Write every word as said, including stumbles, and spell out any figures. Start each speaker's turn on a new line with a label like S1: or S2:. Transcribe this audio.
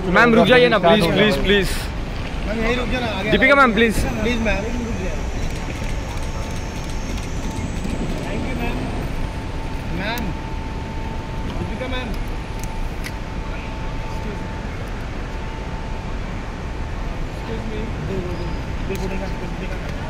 S1: Ma'am रुक जाइए ना प्लीज प्लीज प्लीज।
S2: मैम यही रुक जाना, आगे
S1: Deepika ma'am please
S2: please ma'am. Thank you ma'am. Ma'am Deepika ma'am excuse me.